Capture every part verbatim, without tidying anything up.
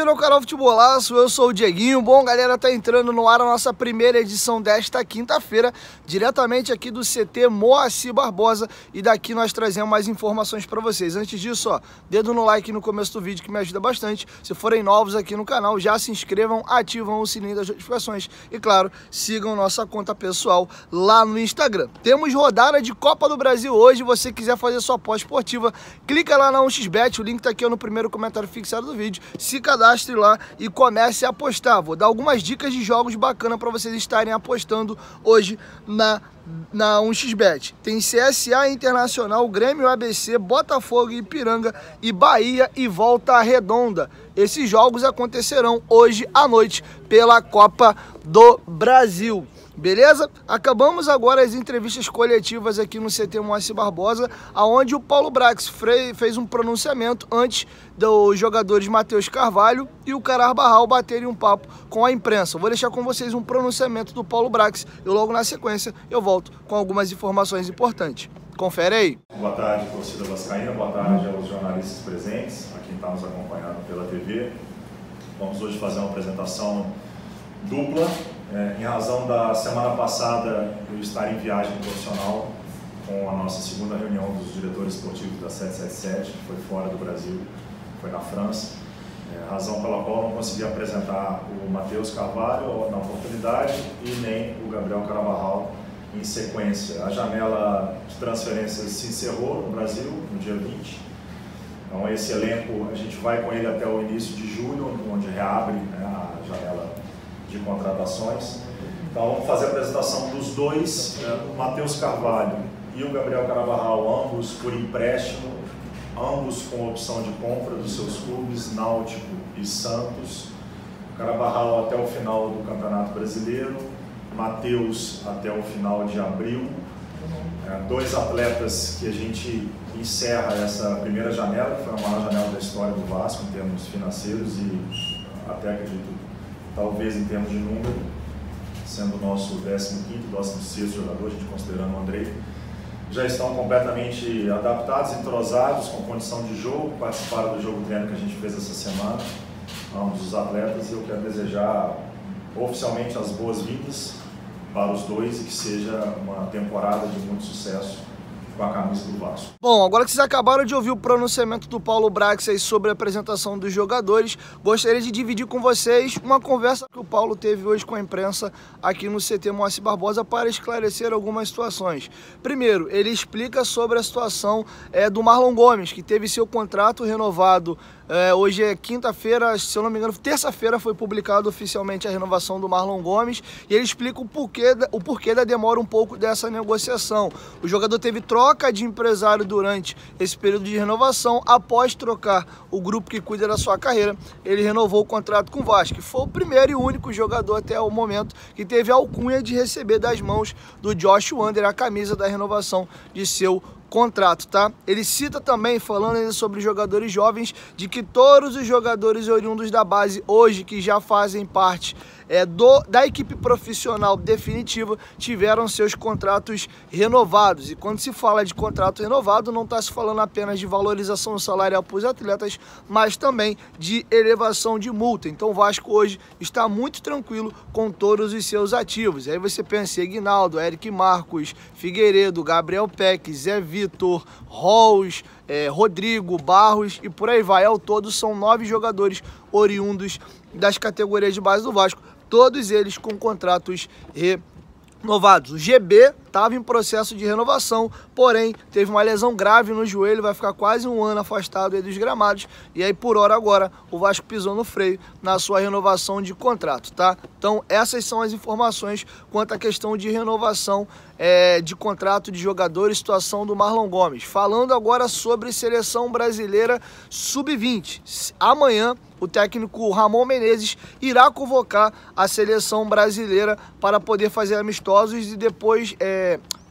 Bem-vindo ao canal Futebolaço, eu sou o Dieguinho. Bom, galera, tá entrando no ar a nossa primeira edição desta quinta-feira, diretamente aqui do C T Moacir Barbosa, e daqui nós trazemos mais informações para vocês. Antes disso, ó, dedo no like no começo do vídeo que me ajuda bastante. Se forem novos aqui no canal, já se inscrevam, ativam o sininho das notificações e, claro, sigam nossa conta pessoal lá no Instagram. Temos rodada de Copa do Brasil hoje. Se você quiser fazer sua aposta esportiva, clica lá na um x bet, o link tá aqui no primeiro comentário fixado do vídeo. Se cadastre lá e comece a apostar. Vou dar algumas dicas de jogos bacanas para vocês estarem apostando hoje na, na um x bet. Tem C S A Internacional, Grêmio A B C, Botafogo e Ipiranga e Bahia e Volta Redonda. Esses jogos acontecerão hoje à noite pela Copa do Brasil. Beleza? Acabamos agora as entrevistas coletivas aqui no C T Moacir Barbosa, aonde o Paulo Brax fez um pronunciamento antes dos jogadores Matheus Carvalho e o Carar Barral baterem um papo com a imprensa. Vou deixar com vocês um pronunciamento do Paulo Brax e logo na sequência eu volto com algumas informações importantes. Confere aí. Boa tarde, torcida vascaína, boa tarde aos jornalistas presentes, a quem está nos acompanhando pela T V. Vamos hoje fazer uma apresentação dupla. É, em razão da semana passada eu estar em viagem profissional com a nossa segunda reunião dos diretores esportivos da sete sete sete, que foi fora do Brasil, foi na França, é, razão pela qual não consegui apresentar o Matheus Carvalho na oportunidade e nem o Gabriel Carabarral em sequência. A janela de transferências se encerrou no Brasil no dia vinte, então esse elenco a gente vai com ele até o início de julho, onde reabre, né, a janela de contratações. Então vamos fazer a apresentação dos dois, o Matheus Carvalho e o Gabriel Carabarral, ambos por empréstimo, ambos com opção de compra dos seus clubes, Náutico e Santos. O Carabarral até o final do Campeonato Brasileiro, Matheus até o final de abril. Dois atletas que a gente encerra essa primeira janela, que foi a maior janela da história do Vasco em termos financeiros e até acredito talvez em termos de número, sendo o nosso décimo quinto, décimo sexto jogador, a gente considerando o Andrei, já estão completamente adaptados, entrosados, com condição de jogo, participaram do jogo treino que a gente fez essa semana, ambos os atletas, e eu quero desejar oficialmente as boas-vindas para os dois e que seja uma temporada de muito sucesso com a camisa do Vasco. Bom, agora que vocês acabaram de ouvir o pronunciamento do Paulo Brax aí sobre a apresentação dos jogadores, gostaria de dividir com vocês uma conversa que o Paulo teve hoje com a imprensa aqui no C T Moacir Barbosa para esclarecer algumas situações. Primeiro, ele explica sobre a situação é, do Marlon Gomes, que teve seu contrato renovado. É, hoje é quinta-feira, se eu não me engano, terça-feira foi publicado oficialmente a renovação do Marlon Gomes, e ele explica o porquê, o porquê da demora um pouco dessa negociação. O jogador teve troca de empresário durante esse período de renovação. Após trocar o grupo que cuida da sua carreira, ele renovou o contrato com o Vasco, que foi o primeiro e único jogador até o momento que teve a alcunha de receber das mãos do Josh Wander a camisa da renovação de seu contrato, tá? Ele cita também, falando ainda sobre jogadores jovens, de que todos os jogadores oriundos da base hoje, que já fazem parte é, do, da equipe profissional definitiva, tiveram seus contratos renovados. E quando se fala de contrato renovado, não está se falando apenas de valorização salarial para os atletas, mas também de elevação de multa. Então o Vasco hoje está muito tranquilo com todos os seus ativos. E aí você pensa em Aguinaldo, Eric Marcos, Figueiredo, Gabriel Peck, Zé Vitor, Rolls, é, Rodrigo, Barros e por aí vai. Ao todo são nove jogadores oriundos das categorias de base do Vasco, todos eles com contratos renovados. O G B estava em processo de renovação, porém teve uma lesão grave no joelho, vai ficar quase um ano afastado aí dos gramados, e aí por hora agora o Vasco pisou no freio na sua renovação de contrato, tá? Então essas são as informações quanto à questão de renovação é, de contrato de jogadores, situação do Marlon Gomes. Falando agora sobre seleção brasileira sub vinte, amanhã o técnico Ramon Menezes irá convocar a seleção brasileira para poder fazer amistosos e depois é,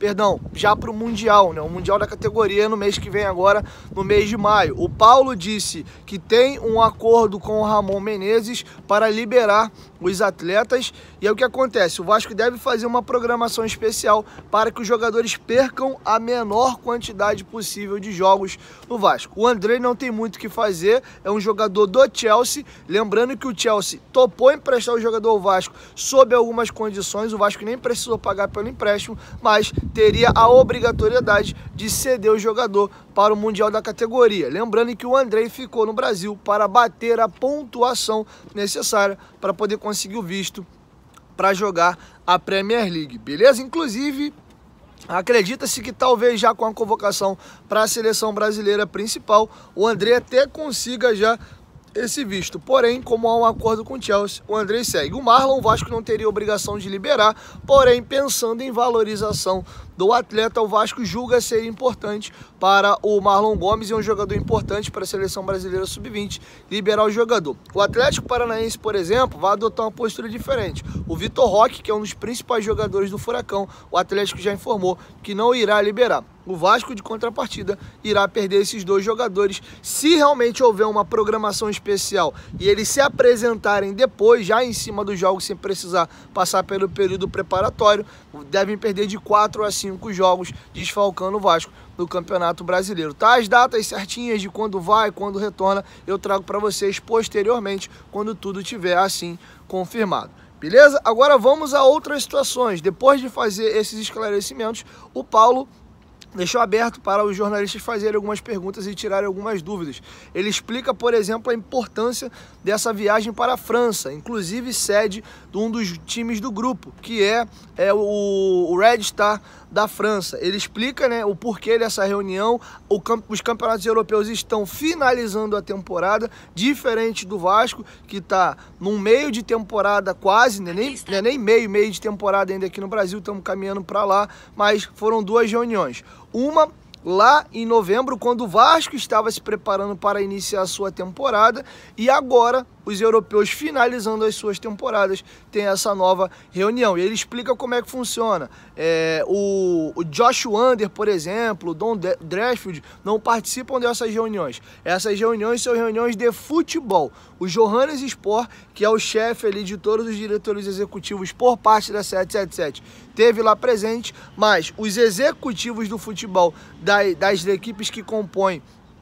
perdão, já para o Mundial, né? O Mundial da categoria no mês que vem agora, no mês de maio. O Paulo disse que tem um acordo com o Ramon Menezes para liberar os atletas, e é o que acontece, o Vasco deve fazer uma programação especial para que os jogadores percam a menor quantidade possível de jogos no Vasco. O Andrei não tem muito o que fazer, é um jogador do Chelsea, lembrando que o Chelsea topou emprestar o jogador ao Vasco sob algumas condições, o Vasco nem precisou pagar pelo empréstimo, mas teria a obrigatoriedade de ceder o jogador para o Mundial da categoria. Lembrando que o Andrei ficou no Brasil para bater a pontuação necessária para poder conseguir o visto para jogar a Premier League, beleza? Inclusive, acredita-se que talvez já com a convocação para a seleção brasileira principal, o Andrei até consiga já esse visto. Porém, como há um acordo com o Chelsea, o Andrei segue. O Marlon, o Vasco não teria obrigação de liberar, porém, pensando em valorização do atleta, o Vasco julga ser importante para o Marlon Gomes, e um jogador importante para a seleção brasileira sub vinte, liberar o jogador. O Atlético Paranaense, por exemplo, vai adotar uma postura diferente. O Vitor Roque, que é um dos principais jogadores do Furacão, o Atlético já informou que não irá liberar. O Vasco, de contrapartida, irá perder esses dois jogadores se realmente houver uma programação especial e eles se apresentarem depois, já em cima dos jogos, sem precisar passar pelo período preparatório. Devem perder de quatro a cinco jogos, desfalcando o Vasco no Campeonato Brasileiro. Tá? As datas certinhas de quando vai, quando retorna, eu trago para vocês posteriormente, quando tudo tiver assim confirmado. Beleza? Agora vamos a outras situações. Depois de fazer esses esclarecimentos, o Paulo deixou aberto para os jornalistas fazerem algumas perguntas e tirarem algumas dúvidas. Ele explica, por exemplo, a importância dessa viagem para a França, inclusive sede de um dos times do grupo, que é, é o, o Red Star da França. Ele explica, né, o porquê dessa reunião. O camp os campeonatos europeus estão finalizando a temporada, diferente do Vasco, que está no meio de temporada quase, né, nem, né, nem meio, meio de temporada ainda aqui no Brasil, estamos caminhando para lá, mas foram duas reuniões. Uma lá em novembro, quando o Vasco estava se preparando para iniciar a sua temporada, e agora os europeus finalizando as suas temporadas tem essa nova reunião. E ele explica como é que funciona. É, o, o Josh Wander, por exemplo, o Don Dreshfield não participam dessas reuniões. Essas reuniões são reuniões de futebol. O Johannes Spor, que é o chefe ali de todos os diretores executivos por parte da sete sete sete, teve lá presente, mas os executivos do futebol das, das equipes que compõem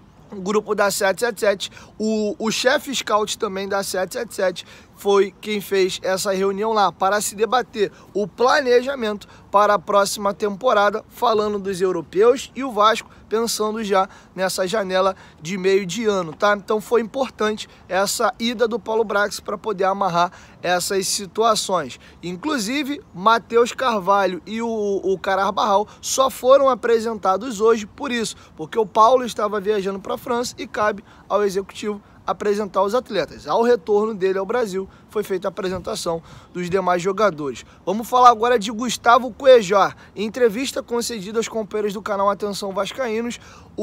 o grupo da sete sete sete, o, o chefe scout também da sete sete sete foi quem fez essa reunião lá para se debater o planejamento para a próxima temporada, falando dos europeus, e o Vasco pensando já nessa janela de meio de ano, tá? Então foi importante essa ida do Paulo Brax para poder amarrar essas situações. Inclusive, Matheus Carvalho e o, o Carar Barral só foram apresentados hoje por isso, porque o Paulo estava viajando para a França e cabe ao executivo apresentar os atletas. Ao retorno dele ao Brasil, foi feita a apresentação dos demais jogadores. Vamos falar agora de Gustavo Cuejar. Em entrevista concedida aos companheiros do canal Atenção Vascaínos,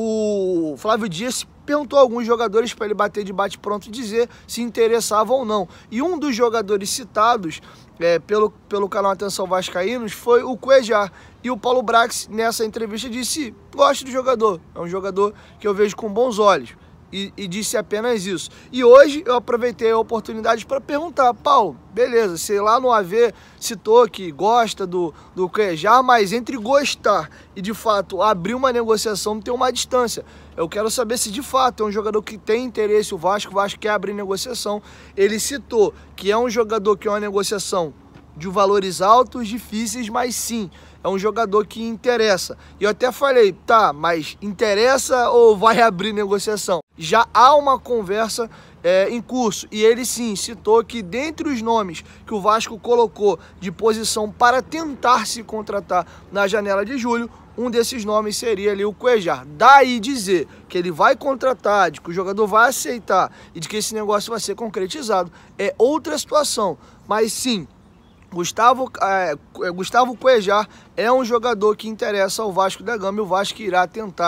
o Flávio Dias perguntou a alguns jogadores para ele bater de bate-pronto e dizer se interessava ou não. E um dos jogadores citados é, pelo, pelo canal Atenção Vascaínos foi o Cuejar. E o Paulo Brax, nessa entrevista, disse: gosto do jogador, é um jogador que eu vejo com bons olhos. E, e disse apenas isso. E hoje eu aproveitei a oportunidade para perguntar: Paulo, beleza, você lá no A V citou que gosta do, do Cuejar, mas entre gostar e de fato abrir uma negociação tem uma distância. Eu quero saber se de fato é um jogador que tem interesse, o Vasco, o Vasco quer abrir negociação. Ele citou que é um jogador que é uma negociação de valores altos, difíceis, mas sim, é um jogador que interessa. E eu até falei, tá, mas interessa ou vai abrir negociação? Já há uma conversa é, em curso, e ele sim citou que dentre os nomes que o Vasco colocou de posição para tentar se contratar na janela de julho, um desses nomes seria ali o Cuejar. Daí dizer que ele vai contratar, de que o jogador vai aceitar e de que esse negócio vai ser concretizado, é outra situação. Mas sim, Gustavo, é, Gustavo Cuejar é um jogador que interessa ao Vasco da Gama, e o Vasco irá tentar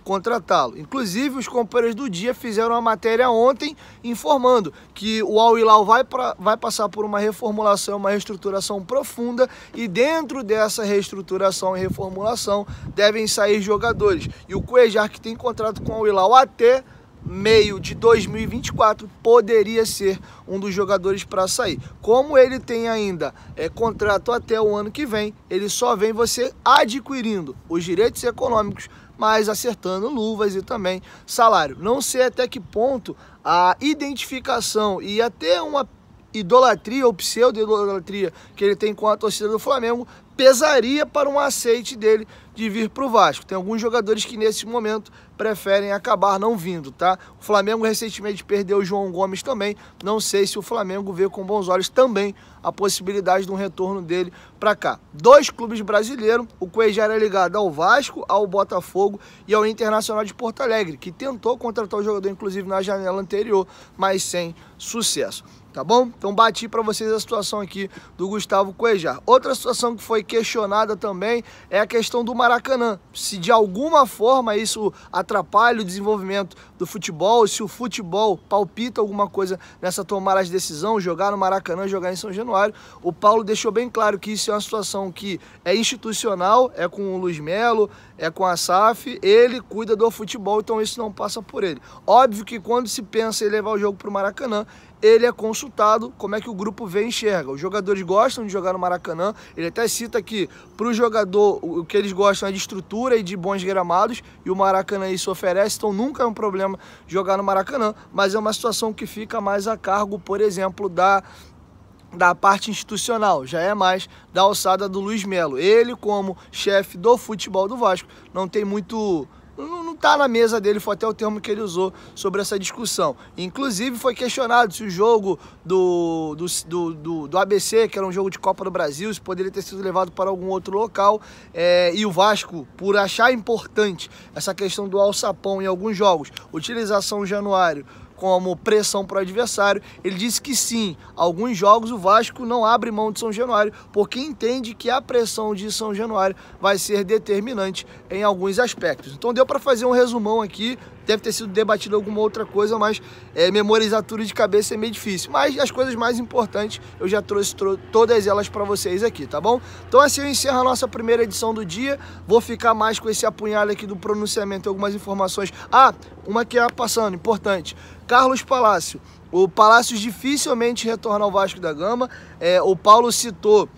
contratá-lo. Inclusive, os companheiros do Dia fizeram uma matéria ontem informando que o Al Hilal vai, pra, vai passar por uma reformulação, uma reestruturação profunda, e dentro dessa reestruturação e reformulação devem sair jogadores. E o Cuéllar, que tem contrato com o Al Hilal até meio de dois mil e vinte e quatro, poderia ser um dos jogadores para sair. Como ele tem ainda é, contrato até o ano que vem, ele só vem você adquirindo os direitos econômicos, mas acertando luvas e também salário. Não sei até que ponto a identificação e até uma idolatria ou pseudo-idolatria que ele tem com a torcida do Flamengo pesaria para um aceite dele de vir para o Vasco. Tem alguns jogadores que nesse momento preferem acabar não vindo, tá? O Flamengo recentemente perdeu o João Gomes também. Não sei se o Flamengo vê com bons olhos também a possibilidade de um retorno dele para cá. Dois clubes brasileiros, o Cuéllar é ligado ao Vasco, ao Botafogo e ao Internacional de Porto Alegre, que tentou contratar o jogador inclusive na janela anterior, mas sem sucesso. Tá bom? Então bati para vocês a situação aqui do Gustavo Cuéllar. Outra situação que foi questionada também é a questão do Maracanã. Se de alguma forma isso atrapalha o desenvolvimento do futebol, se o futebol palpita alguma coisa nessa tomada de decisão, jogar no Maracanã, jogar em São Januário. O Paulo deixou bem claro que isso é uma situação que é institucional, é com o Luiz Melo, é com a S A F, ele cuida do futebol, então isso não passa por ele. Óbvio que quando se pensa em levar o jogo para o Maracanã, ele é consultado como é que o grupo vê e enxerga. Os jogadores gostam de jogar no Maracanã, ele até cita que para o jogador o que eles gostam é de estrutura e de bons gramados, e o Maracanã isso oferece, então nunca é um problema jogar no Maracanã, mas é uma situação que fica mais a cargo, por exemplo, da... da parte institucional, já é mais da alçada do Luiz Melo. Ele, como chefe do futebol do Vasco, não tem muito... não, não tá na mesa dele, foi até o termo que ele usou sobre essa discussão. Inclusive foi questionado se o jogo do, do, do, do, do A B C, que era um jogo de Copa do Brasil, se poderia ter sido levado para algum outro local, é, e o Vasco, por achar importante essa questão do alçapão em alguns jogos, utilizar São Januário como pressão para o adversário, ele disse que sim, alguns jogos o Vasco não abre mão de São Januário, porque entende que a pressão de São Januário vai ser determinante em alguns aspectos. Então deu para fazer um resumão aqui, deve ter sido debatido alguma outra coisa, mas é, memorizar tudo de cabeça é meio difícil. Mas as coisas mais importantes eu já trouxe todas elas para vocês aqui, tá bom? Então assim eu encerro a nossa primeira edição do dia, vou ficar mais com esse apunhado aqui do pronunciamento e algumas informações. Ah, uma que é passando, importante. Carlos Palácio. O Palácio dificilmente retorna ao Vasco da Gama. É, o Paulo citou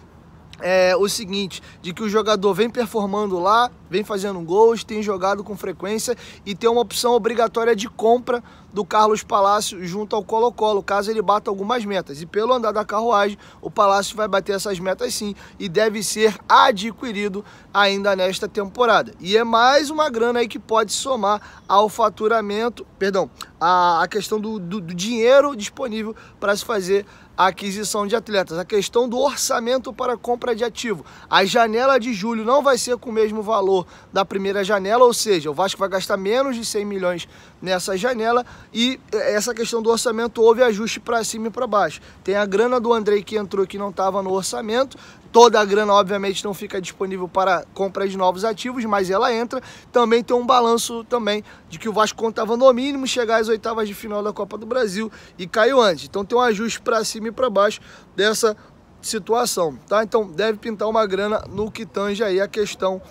é, o seguinte, de que o jogador vem performando lá, vem fazendo gols, tem jogado com frequência e tem uma opção obrigatória de compra do Carlos Palácio junto ao Colo-Colo, caso ele bata algumas metas. E pelo andar da carruagem, o Palácio vai bater essas metas sim e deve ser adquirido ainda nesta temporada. E é mais uma grana aí que pode somar ao faturamento, perdão, a, a questão do, do, do dinheiro disponível para se fazer a aquisição de atletas. A questão do orçamento para compra de ativo. A janela de julho não vai ser com o mesmo valor da primeira janela, ou seja, o Vasco vai gastar menos de cem milhões nessa janela, e essa questão do orçamento houve ajuste para cima e para baixo. Tem a grana do Andrei que entrou que não estava no orçamento, toda a grana obviamente não fica disponível para compra de novos ativos, mas ela entra. Também tem um balanço também de que o Vasco contava no mínimo chegar às oitavas de final da Copa do Brasil e caiu antes. Então tem um ajuste para cima e para baixo dessa situação, tá? Então deve pintar uma grana no que tange aí a questão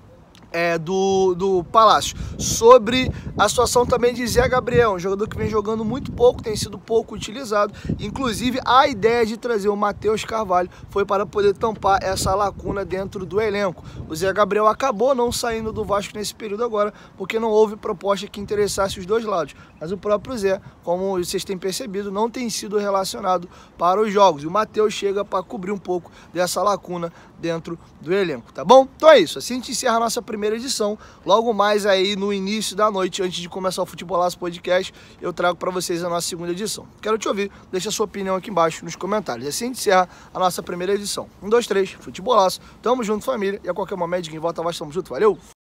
É, do, do Palácio. Sobre a situação também de Zé Gabriel, um jogador que vem jogando muito pouco, tem sido pouco utilizado. Inclusive a ideia de trazer o Matheus Carvalho foi para poder tampar essa lacuna dentro do elenco. O Zé Gabriel acabou não saindo do Vasco nesse período agora, porque não houve proposta que interessasse os dois lados. Mas o próprio Zé, como vocês têm percebido, não tem sido relacionado para os jogos. E o Matheus chega para cobrir um pouco dessa lacuna dentro do elenco, tá bom? Então é isso, assim a gente encerra a nossa primeira edição. Logo mais aí no início da noite, antes de começar o Futebolaço Podcast, eu trago para vocês a nossa segunda edição. Quero te ouvir, deixa a sua opinião aqui embaixo nos comentários. Assim a gente encerra a nossa primeira edição. Um, dois, três, Futebolaço. Tamo junto, família, e a qualquer momento, em volta, nós estamos juntos. Valeu!